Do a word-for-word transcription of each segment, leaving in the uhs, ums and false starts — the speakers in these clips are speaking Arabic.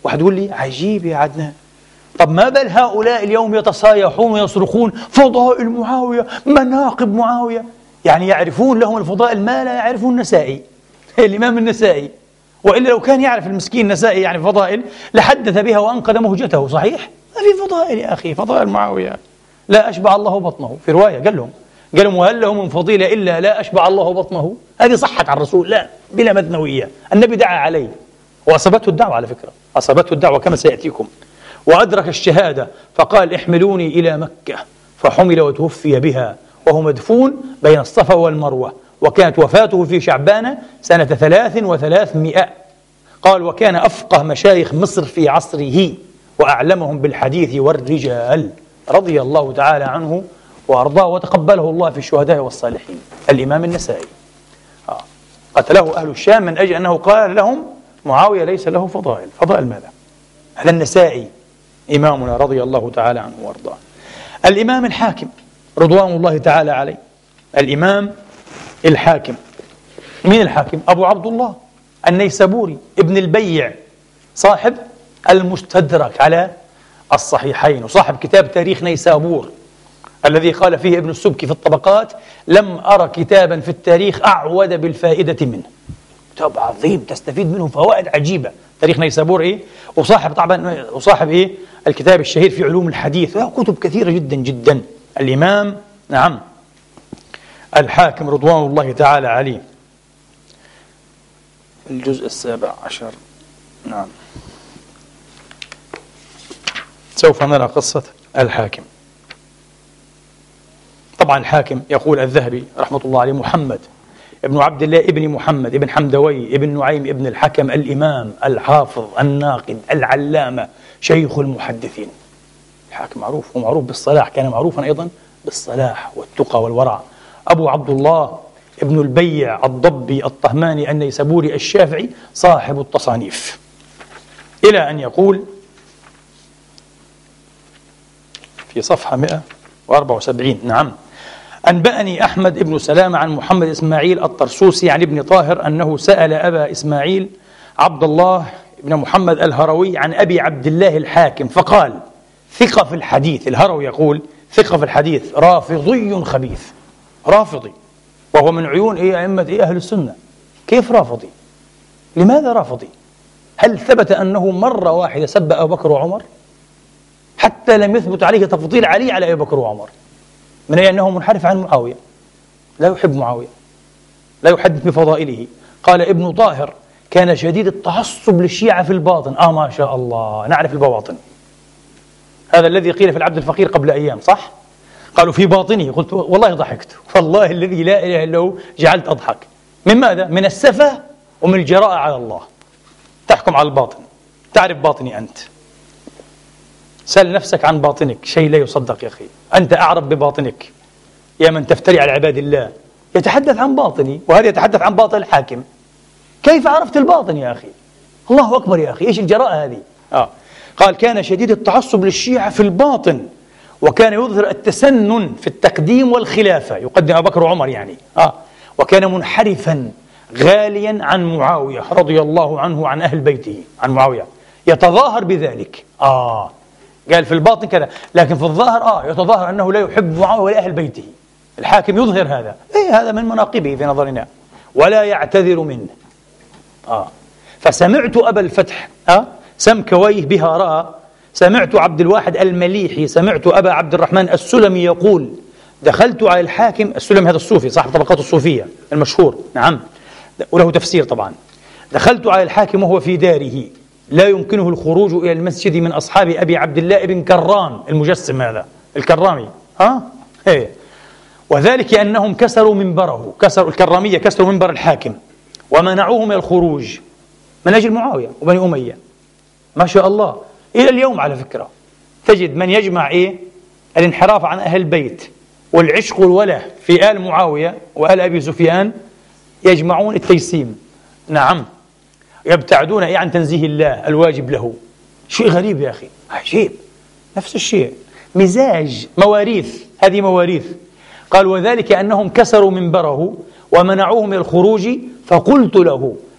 واحد يقول لي عجيب يا عدنان، طب ما بل هؤلاء اليوم يتصايحون ويصرخون فضائل معاوية، مناقب معاوية، يعني يعرفون لهم الفضائل ما لا يعرفون النسائي الإمام النسائي، وإلا لو كان يعرف المسكين النسائي يعني فضائل لحدث بها وأنقذ مهجته. صحيح؟ ما في فضائل يا أخي، فضائل معاوية لا أشبع الله بطنه، في رواية قال لهم قال لهم وهل له من فضيلة إلا لا أشبع الله بطنه. هذه صحت عن الرسول لا بلا مدنوية، النبي دعا عليه وأصابته الدعوة، على فكرة أصابته الدعوة كما سيأتيكم، وأدرك الشهادة فقال احملوني إلى مكة، فحمل وتوفي بها وهو مدفون بين الصفا والمروة، وكانت وفاته في شعبان سنة ثلاث وثلاثمائة. قال وكان أفقه مشايخ مصر في عصره وأعلمهم بالحديث والرجال، رضي الله تعالى عنه وأرضاه وتقبله الله في الشهداء والصالحين. الإمام النسائي آه. قتله أهل الشام من أجل أنه قال لهم معاوية ليس له فضائل. فضائل ماذا؟ هذا النسائي إمامنا رضي الله تعالى عنه وأرضاه. الإمام الحاكم رضوان الله تعالى عليه، الإمام الحاكم. مين الحاكم؟ أبو عبد الله النيسابوري ابن البيع، صاحب المستدرك على الصحيحين، وصاحب كتاب تاريخ نيسابور الذي قال فيه ابن السبكي في الطبقات لم أرى كتابا في التاريخ أعود بالفائدة منه. كتاب عظيم تستفيد منه فوائد عجيبة، تاريخ نيسابور إيه؟ وصاحب طبعا وصاحب إيه؟ الكتاب الشهير في علوم الحديث، كتب كثيرة جدا جدا. الإمام نعم الحاكم رضوان الله تعالى عليه. الجزء السابع عشر نعم سوف نرى قصة الحاكم. طبعا الحاكم يقول الذهبي رحمة الله عليه محمد ابن عبد الله ابن محمد ابن حمدوي ابن نعيم ابن الحكم الإمام الحافظ الناقد العلامة شيخ المحدثين. الحاكم معروف ومعروف بالصلاح، كان معروفا أيضا بالصلاح والتقى والورع. أبو عبد الله ابن البيع الضبي الطهماني النيسابوري الشافعي صاحب التصانيف، إلى أن يقول في صفحة مئة وأربعة وسبعين نعم أنبأني أحمد بن سلامة عن محمد إسماعيل الطرسوسي عن ابن طاهر أنه سأل أبا إسماعيل عبد الله بن محمد الهروي عن أبي عبد الله الحاكم فقال ثقة في الحديث. الهروي يقول ثقة في الحديث رافضي خبيث، رافضي، وهو من عيون إيه أئمة إيه أهل السنة. كيف رافضي؟ لماذا رافضي؟ هل ثبت أنه مرة واحدة سب أبو بكر وعمر؟ حتى لم يثبت عليه تفضيل علي على أبي بكر وعمر، من أي أنه منحرف عن معاوية، لا يحب معاوية، لا يحدث بفضائله. قال ابن طاهر كان شديد التعصب للشيعة في الباطن. آه ما شاء الله نعرف البواطن، هذا الذي قيل في العبد الفقير قبل أيام صح؟ قالوا في باطنه، قلت والله ضحكت، والله الذي لا إله إلا هو جعلت أضحك. من ماذا؟ من السفة ومن الجراءة على الله. تحكم على الباطن، تعرف باطني أنت، سأل نفسك عن باطنك، شيء لا يصدق يا أخي. أنت أعرف بباطنك يا من تفتري على عباد الله. يتحدث عن باطني وهذا يتحدث عن باطن الحاكم. كيف عرفت الباطن يا أخي؟ الله أكبر يا أخي، إيش الجراءة هذه؟ آه. قال كان شديد التعصب للشيعة في الباطن، وكان يظهر التسنن في التقديم والخلافة، يقدم أبو بكر وعمر يعني آه. وكان منحرفا غاليا عن معاوية رضي الله عنه وعن أهل بيته، عن معاوية يتظاهر بذلك. آه قال في الباطن كذا، لكن في الظاهر آه يتظاهر أنه لا يحب معاوية ولا أهل بيته. الحاكم يظهر هذا، إيه هذا من مناقبه في نظرنا، ولا يعتذر منه. آه فسمعت أبا الفتح آه سمكويه بها رأى، سمعت عبد الواحد المليحي، سمعت أبا عبد الرحمن السلمي يقول دخلت على الحاكم. السلمي هذا الصوفي صاحب طبقات الصوفية المشهور نعم، وله تفسير طبعا. دخلت على الحاكم وهو في داره لا يمكنه الخروج إلى المسجد من أصحاب أبي عبد الله بن كرام المجسم، هذا الكرامي ها إيه، وذلك أنهم كسروا منبره، كسروا الكرامية، كسروا منبر الحاكم ومنعوه من الخروج من أجل معاوية وبني أمية. ما شاء الله إلى اليوم على فكرة تجد من يجمع إيه الانحراف عن أهل البيت والعشق والوله في آل معاوية وآل أبي سفيان، يجمعون التيسيم نعم، يبتعدون إيه عن تنزيه الله الواجب له. شيء غريب يا أخي، عجيب. نفس الشيء، مزاج، مواريث، هذه مواريث. قال وذلك أنهم كسروا منبره ومنعوه من الخروج، فقلت له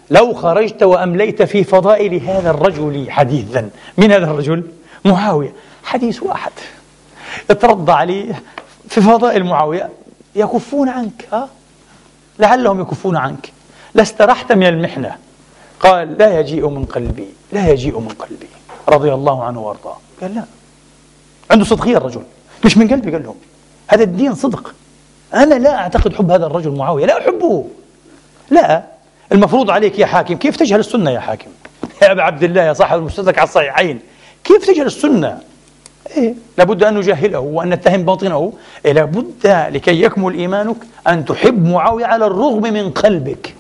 لو خرجت وأمليت في فضائل هذا الرجل حديثا. من هذا الرجل؟ معاوية. حديث واحد اترضى عليه في فضائل معاوية يكفون عنك، ها؟ لعلهم يكفون عنك، لاسترحت من المحنة. قال لا يجيء من قلبي، لا يجيء من قلبي، رضي الله عنه وارضاه. قال لا، عنده صدقية الرجل، مش من قلبي. قال لهم هذا الدين صدق، أنا لا أعتقد حب هذا الرجل معاوية، لا أحبه. لا، المفروض عليك يا حاكم كيف تجهل السنة يا حاكم، يا أبا عبد الله، يا صاحب المستدرك على الصحيحين، كيف تجهل السنة؟ إيه؟ لابد أن نجاهله وأن نتهم باطنه. إيه؟ لابد لكي يكمل إيمانك أن تحب معاوية على الرغم من قلبك.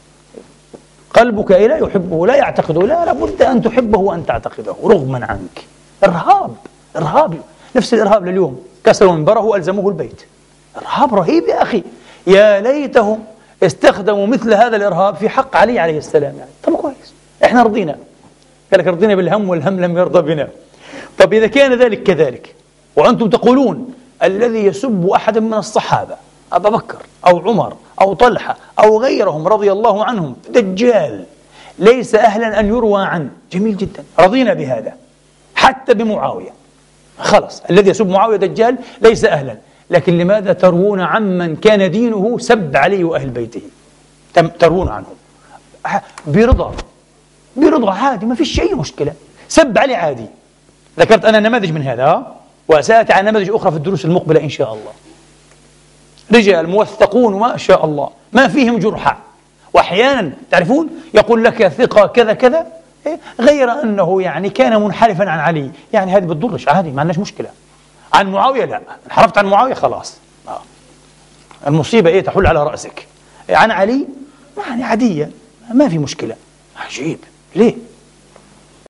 قلبك إيه؟ لا يحبه، لا يعتقده، لا، لابد أن تحبه وأن تعتقده رغما عنك. إرهاب، إرهاب، نفس الإرهاب لليوم، كسروا منبره وألزموه البيت. إرهاب رهيب يا أخي. يا ليتهم استخدموا مثل هذا الإرهاب في حق علي عليه السلام. يعني طب كويس، إحنا رضينا، قال لك رضينا بالهم والهم لم يرضى بنا. طب إذا كان ذلك كذلك وأنتم تقولون الذي يسب أحد من الصحابة، أبا بكر أو عمر أو طلحة أو غيرهم رضي الله عنهم، دجال، ليس أهلا أن يروى عنه، جميل جدا، رضينا بهذا حتى بمعاوية. خلاص، الذي يسب معاوية دجال ليس أهلا. لكن لماذا تروون عمن كان دينه سب عليه وأهل بيته؟ تروون عنهم برضا، برضا عادي، ما فيش أي مشكلة، سب عليه عادي. ذكرت أنا نماذج من هذا، وسأتي عن نماذج أخرى في الدروس المقبلة إن شاء الله. رجال موثقون ما شاء الله، ما فيهم جرحى، وأحيانا تعرفون يقول لك ثقة كذا كذا، غير أنه يعني كان منحرفا عن علي، يعني هذه بتضرش عادي، ما عندناش مشكلة. عن معاوية لا، انحرفت عن معاوية خلاص، آه. المصيبة إيه؟ تحل على رأسك. عن علي يعني عادية، ما في مشكلة. عجيب، ليه؟